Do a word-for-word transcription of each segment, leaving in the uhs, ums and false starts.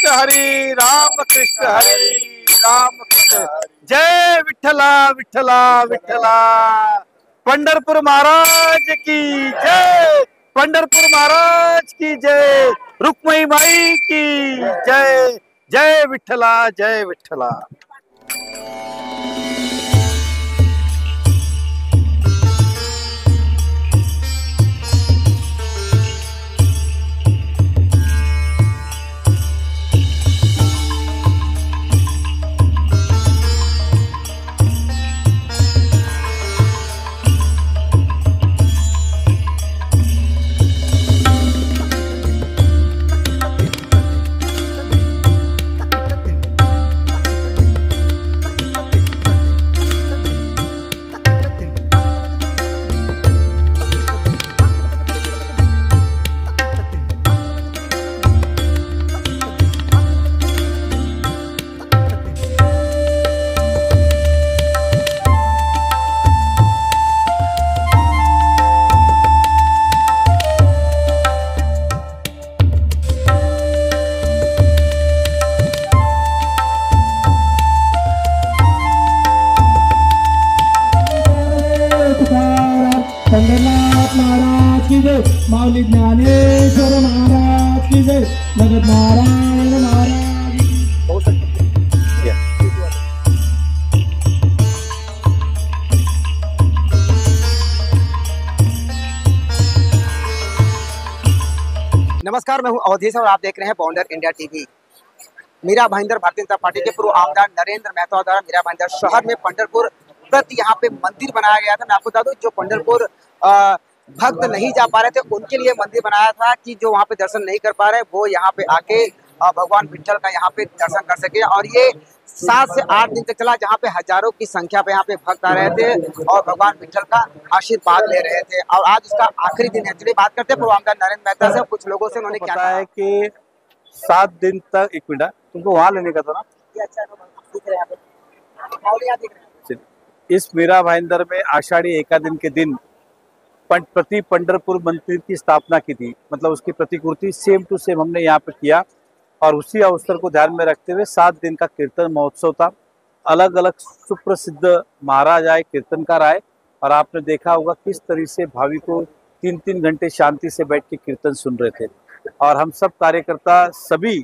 कृष्ण हरी राम कृष्ण हरी राम कृष्ण। जय विठ्ठला विठ्ठला विठ्ठला। पंढरपूर महाराज की जय, पंढरपूर महाराज की जय, रुक्मणी माई की जय। जय विठ्ठला जय विठ्ठला। पंढरनाथ महाराज की जय, माऊली ज्ञानेश्वर महाराज की जय, जगत नारायण महाराज की। नमस्कार, मैं हूं अवधेश और आप देख रहे हैं बॉन्डर India TV. Mira Bhayander Bharatiya Janata party के पूर्व आमदार नरेंद्र मेहता द्वारा मीरा भाईंदर शहर में पंढरपुर प्रति यहाँ पे मंदिर बनाया गया था। मैं आपको बता दूं, जो पंढरपुर भक्त नहीं जा पा रहे थे उनके लिए मंदिर बनाया था कि जो वहाँ पे दर्शन नहीं कर पा रहे वो यहाँ पे आके भगवान विठ्ठल का यहाँ पे दर्शन कर सके। और ये सात से आठ दिन तक चला, जहाँ पे हजारों की संख्या पे यहाँ पे भक्त आ रहे थे और भगवान विठ्ठल का आशीर्वाद ले रहे थे। और आज इसका आखिरी दिन है। चलिए बात करते हैं पूर्व आमदार नरेंद्र मेहता से, कुछ लोगों से उन्होंने क्या कहा है कि सात दिन तक। एक मिनट, तुमको वहां लेने का था ना? अच्छा, दिख रहे हैं इस मीरा भाईंदर में आषाढ़ी एकादश के दिन प्रति पंढरपुर मंदिर की स्थापना की थी, मतलब उसकी प्रतिकृति सेम टू सेम हमने यहाँ पे किया। और उसी अवसर को ध्यान में रखते हुए सात दिन का कीर्तन महोत्सव था। अलग अलग सुप्रसिद्ध महाराज आए, कीर्तनकार आए, और आपने देखा होगा किस तरह से भाविकों तीन तीन घंटे शांति से बैठ के कीर्तन सुन रहे थे। और हम सब कार्यकर्ता सभी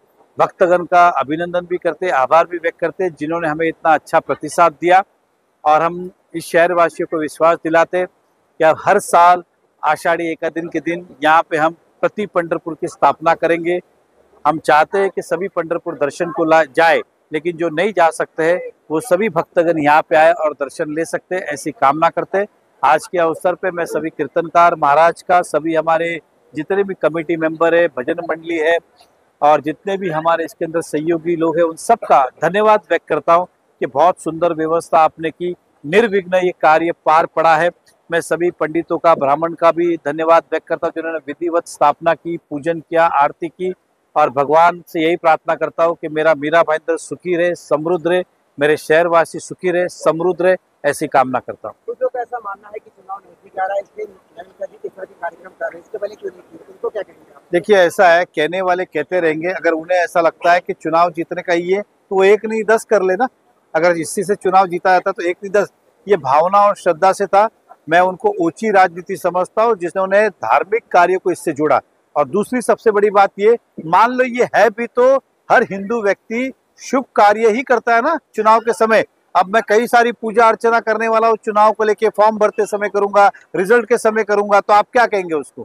भक्तगण का अभिनंदन भी करते, आभार भी व्यक्त करते जिन्होंने हमें इतना अच्छा प्रतिसाद दिया। और हम इस शहरवासियों को विश्वास दिलाते कि अब हर साल आषाढ़ी एकादश के दिन यहाँ पे हम प्रति पंढरपुर की स्थापना करेंगे। हम चाहते हैं कि सभी पंढरपुर दर्शन को ला जाए, लेकिन जो नहीं जा सकते हैं वो सभी भक्तगण यहाँ पे आए और दर्शन ले सकते हैं, ऐसी कामना करते हैं। आज के अवसर पे मैं सभी कीर्तनकार महाराज का, सभी हमारे जितने भी कमेटी मेंबर है, भजन मंडली है, और जितने भी हमारे इसके अंदर सहयोगी लोग हैं, उन सब का धन्यवाद व्यक्त करता हूँ कि बहुत सुंदर व्यवस्था आपने की, निर्विघ्न ये कार्य पार पड़ा है। मैं सभी पंडितों का, ब्राह्मण का भी धन्यवाद व्यक्त करता हूँ जिन्होंने विधिवत स्थापना की, पूजन किया, आरती की। और भगवान से यही प्रार्थना करता हूँ कि मेरा मीरा भाईंदर सुखी रहे, समृद्ध रहे, मेरे शहरवासी सुखी रहे, समृद्ध रहे, ऐसी कामना करता हूँ। कुछ लोग ऐसा मानना है कि चुनाव नजदीक आ रहा है, इसलिए नरेंद्र जी इस तरह के कार्यक्रम कर रहे हैं, इसके पहले क्यों नहीं किए? उनको क्या कहेंगे आप? देखिए, ऐसा है, कहने वाले कहते रहेंगे। अगर उन्हें ऐसा लगता है कि चुनाव जीतने का ही है तो वो एक नहीं दस कर लेना। अगर इसी से चुनाव जीता जाता तो एक नहीं दस। ये भावना और श्रद्धा से था। मैं उनको ऊंची राजनीति समझता हूँ जिन्होंने धार्मिक कार्य को इससे जोड़ा। और दूसरी सबसे बड़ी बात ये, मान लो ये है भी तो हर हिंदू व्यक्ति शुभ कार्य ही करता है ना चुनाव के समय। अब मैं कई सारी पूजा अर्चना करने वाला हूँ, चुनाव को लेके फॉर्म भरते समय करूंगा, रिजल्ट के समय करूंगा, तो आप क्या कहेंगे उसको?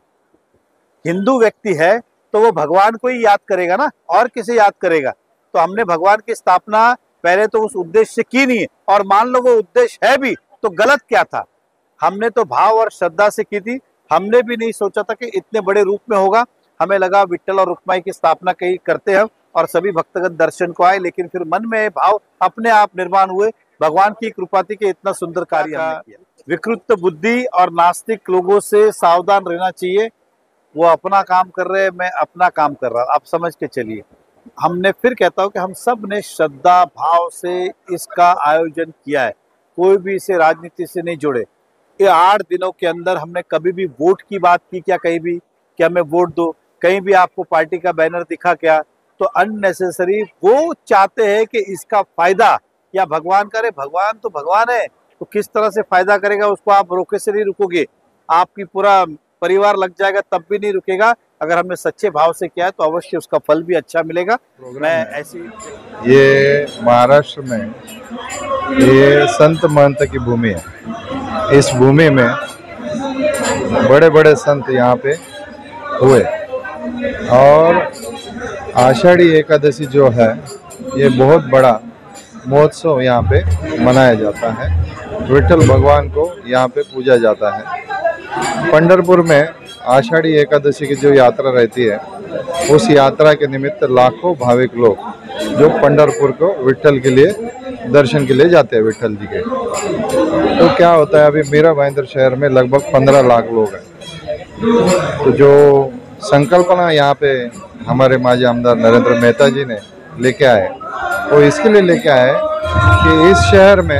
हिंदू व्यक्ति है तो वो भगवान को ही याद करेगा ना, और किसे याद करेगा? तो हमने भगवान की स्थापना पहले तो उस उद्देश्य से की नहीं है, और मान लो वो उद्देश्य है भी तो गलत क्या था? हमने तो भाव और श्रद्धा से की थी। हमने भी नहीं सोचा था कि इतने बड़े रूप में होगा। हमें लगा विठ्ठल और रुक्माई की स्थापना कहीं करते हैं और सभी भक्तगण दर्शन को आए, लेकिन फिर मन में भाव अपने आप निर्माण हुए। भगवान की कृपा थी कि इतना सुंदर कार्य हमने किया। विकृत बुद्धि और नास्तिक लोगों से सावधान रहना चाहिए। वो अपना काम कर रहे हैं, मैं अपना काम कर रहा, आप समझ के चलिए। हमने फिर कहता हूँ कि हम सब ने श्रद्धा भाव से इसका आयोजन किया है, कोई भी इसे राजनीति से नहीं जोड़े। ये आठ दिनों के अंदर हमने कभी भी वोट की बात की क्या? कहीं भी कि हमें वोट दो? कहीं भी आपको पार्टी का बैनर दिखा क्या? तो अननेसेसरी वो चाहते हैं कि इसका फायदा या भगवान करे, भगवान तो भगवान है, तो किस तरह से फायदा करेगा उसको आप रोके से नहीं रुकोगे, आपकी पूरा परिवार लग जाएगा तब भी नहीं रुकेगा। अगर हमने सच्चे भाव से किया है तो अवश्य उसका फल भी अच्छा मिलेगा। मैं ऐसी ये महाराष्ट्र में ये संत महंत की भूमि है। इस भूमि में बड़े बड़े संत यहाँ पे हुए और आषाढ़ी एकादशी जो है ये बहुत बड़ा महोत्सव यहाँ पे मनाया जाता है। विठ्ठल भगवान को यहाँ पे पूजा जाता है। पंढरपुर में आषाढ़ी एकादशी की जो यात्रा रहती है उस यात्रा के निमित्त लाखों भाविक लोग जो पंढरपुर को विठ्ठल के लिए दर्शन के लिए जाते हैं विठ्ठल जी के। तो क्या होता है, अभी मीरा भाईंदर शहर में लगभग पंद्रह लाख लोग हैं। तो जो संकल्पना यहाँ पे हमारे माजी आमदार नरेंद्र मेहता जी ने लेके आए वो इसके लिए लेके आए कि इस शहर में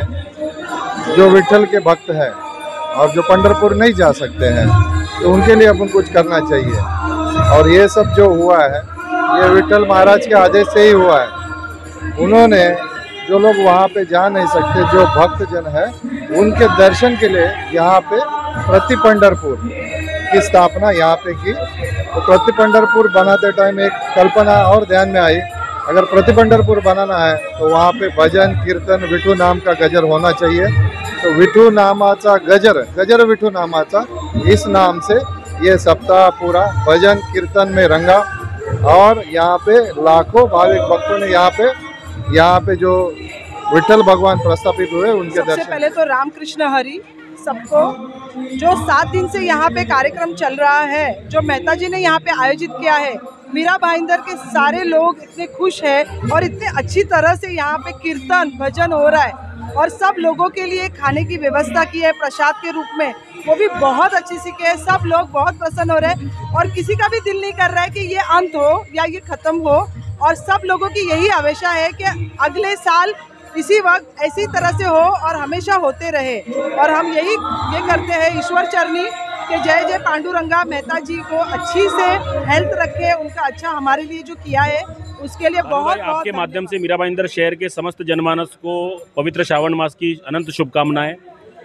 जो विठ्ठल के भक्त हैं और जो पंढरपुर नहीं जा सकते हैं तो उनके लिए अपन कुछ करना चाहिए। और ये सब जो हुआ है ये विठ्ठल महाराज के आदेश से ही हुआ है। उन्होंने जो लोग वहाँ पे जा नहीं सकते, जो भक्त जन है, उनके दर्शन के लिए यहाँ पे प्रति पंढरपुर की स्थापना यहाँ पे की। तो प्रति पंढरपुर बनाते टाइम एक कल्पना और ध्यान में आई, अगर प्रति पंढरपुर बनाना है तो वहाँ पे भजन कीर्तन विठू नाम का गजर होना चाहिए। तो विठू नामाचा गजर गजर विठू नामाचा, इस नाम से ये सप्ताह पूरा भजन कीर्तन में रंगा और यहाँ पे लाखों भाविक भक्तों ने यहाँ पे यहाँ पे जो विठ्ठल भगवान प्रस्थापित हुए उनके दर्शन। सबसे पहले तो रामकृष्ण हरि सबको। जो सात दिन से यहाँ पे कार्यक्रम चल रहा है, जो मेहता जी ने यहाँ पे आयोजित किया है, मीरा भाईंदर के सारे लोग इतने खुश हैं और इतने अच्छी तरह से यहाँ पे कीर्तन भजन हो रहा है और सब लोगों के लिए खाने की व्यवस्था की है प्रसाद के रूप में, वो भी बहुत अच्छी सी के। सब लोग बहुत प्रसन्न हो रहे हैं और किसी का भी दिल नहीं कर रहा है कि ये अंत हो या ये खत्म हो, और सब लोगों की यही आवेशा है कि अगले साल इसी वक्त ऐसी तरह से हो और हमेशा होते रहे। और हम यही ये करते हैं ईश्वर चरणी कि जय जय पांडुरंगा मेहता जी को अच्छी से हेल्थ रखे, उनका अच्छा हमारे लिए जो किया है उसके लिए बहुत बहुत आपके माध्यम से मीरा भाईंदर शहर के समस्त जनमानस को पवित्र श्रावण मास की अनंत शुभकामनाएं।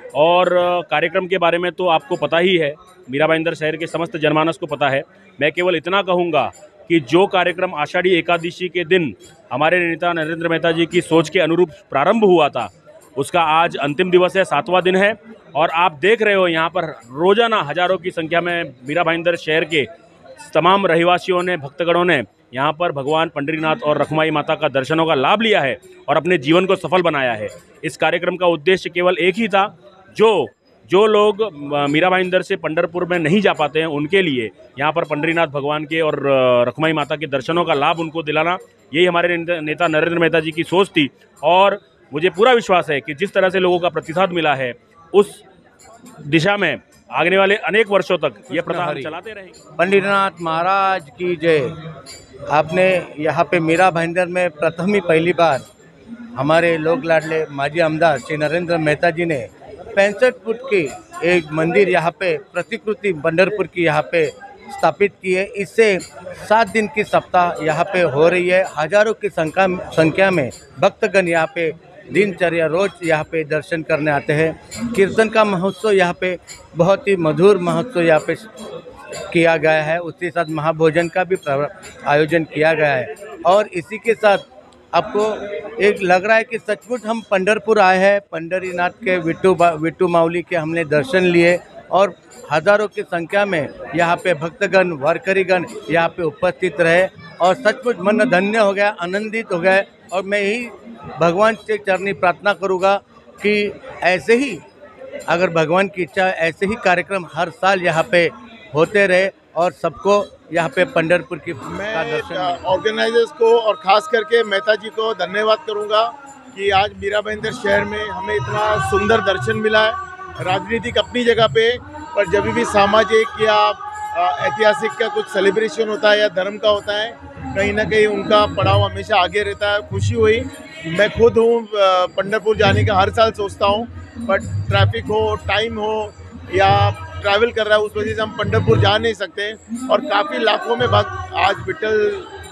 और कार्यक्रम के बारे में तो आपको पता ही है, मीरा भाईंदर शहर के समस्त जनमानस को पता है। मैं केवल इतना कहूँगा कि जो कार्यक्रम आषाढ़ी एकादशी के दिन हमारे नेता नरेंद्र मेहता जी की सोच के अनुरूप प्रारंभ हुआ था, उसका आज अंतिम दिवस है, सातवां दिन है। और आप देख रहे हो यहाँ पर रोजाना हजारों की संख्या में मीरा भाईंदर शहर के तमाम रहवासियों ने, भक्तगणों ने यहाँ पर भगवान पंडरीनाथ और रखमाई माता का दर्शनों का लाभ लिया है और अपने जीवन को सफल बनाया है। इस कार्यक्रम का उद्देश्य केवल एक ही था, जो जो लोग मीरा भाईंदर से पंढरपुर में नहीं जा पाते हैं उनके लिए यहाँ पर पंडरीनाथ भगवान के और रखमाई माता के दर्शनों का लाभ उनको दिलाना, यही हमारे नेता नरेंद्र मेहता जी की सोच थी। और मुझे पूरा विश्वास है कि जिस तरह से लोगों का प्रतिसाद मिला है उस दिशा में आने वाले अनेक वर्षों तक ये प्रथा हम चलाते रहेंगे। पंडरीनाथ महाराज की जय। आपने यहाँ पे मीरा भाईंदर में प्रथम ही पहली बार हमारे लोक लाडले माजी आमदार श्री नरेंद्र मेहता जी ने पैंसठ फुट की एक मंदिर यहाँ पे प्रतिकृति पंढरपुर की यहाँ पे स्थापित की है। इससे सात दिन की सप्ताह यहाँ पे हो रही है। हजारों की संख्या संख्या में भक्तगण यहाँ पे दिनचर्या रोज यहाँ पे दर्शन करने आते हैं। कीर्तन का महोत्सव यहाँ पे बहुत ही मधुर महोत्सव यहाँ पे किया गया है। उसके साथ महाभोजन का भी आयोजन किया गया है। और इसी के साथ आपको एक लग रहा है कि सचमुच हम पंढरपुर आए हैं। पंढरीनाथ के विट्टू विट्टू माउली के हमने दर्शन लिए और हजारों की संख्या में यहाँ पे भक्तगण वारकरीगण यहाँ पे उपस्थित रहे और सचमुच मन धन्य हो गया, आनंदित हो गए। और मैं यही भगवान से चरणी प्रार्थना करूँगा कि ऐसे ही, अगर भगवान की इच्छा है, ऐसे ही कार्यक्रम हर साल यहाँ पे होते रहे और सबको यहाँ पे पंढरपुर की मैं ऑर्गेनाइजर्स को और ख़ास करके मेहता जी को धन्यवाद करूँगा कि आज मीरा भाईंदर शहर में हमें इतना सुंदर दर्शन मिला है। राजनीतिक अपनी जगह पे, पर जब भी सामाजिक या ऐतिहासिक का कुछ सेलिब्रेशन होता है या धर्म का होता है, कहीं ना कहीं उनका पड़ाव हमेशा आगे रहता है। खुशी हुई, मैं खुद हूँ पंढरपुर जाने का हर साल सोचता हूँ, बट ट्रैफिक हो, टाइम हो या ट्रैवल कर रहा है, उस वजह से हम पंढरपुर जा नहीं सकते। और काफ़ी लाखों में भक्त आज विठ्ठल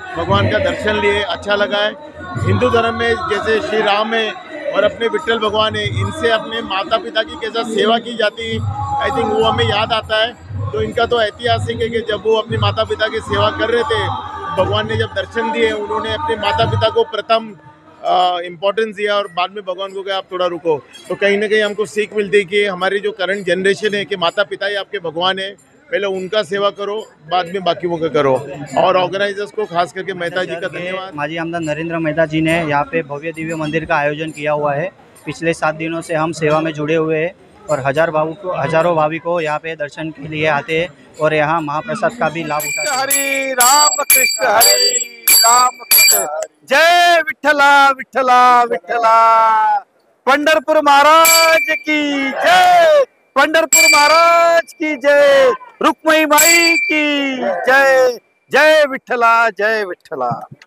भगवान का दर्शन लिए, अच्छा लगा है। हिंदू धर्म में जैसे श्री राम है और अपने विट्ठल भगवान है, इनसे अपने माता पिता की कैसा सेवा की जाती है, आई थिंक वो हमें याद आता है। तो इनका तो ऐतिहासिक है कि जब वो अपने माता पिता की सेवा कर रहे थे, भगवान ने जब दर्शन दिए, उन्होंने अपने माता पिता को प्रथम इम्पोर्टेंस दिया और बाद में भगवान को कहा आप थोड़ा रुको। तो कहीं ना कहीं हमको सीख मिलती है कि हमारी जो करंट जनरेशन है कि माता पिता ही आपके भगवान है, पहले उनका सेवा करो, बाद में बाकी वो का करो। और ऑर्गेनाइजर्स को खास करके मेहता जी का धन्यवाद। माजी आमदार नरेंद्र मेहता जी ने यहाँ पे भव्य दिव्य मंदिर का आयोजन किया हुआ है। पिछले सात दिनों से हम सेवा में जुड़े हुए हैं और हजार भावों को हजारों भाविक को यहाँ पे दर्शन के लिए आते हैं और यहाँ महाप्रसाद का भी लाभ उठाते हैं। हरि राम कृष्ण हरि राम कृष्ण, जय विठ्ठला विठ्ठला विठ्ठला। पंढरपुर महाराज की जय, पंढरपुर महाराज की जय, रुक्मणी माई की जय, जय विठ्ठला जय विठ्ठला।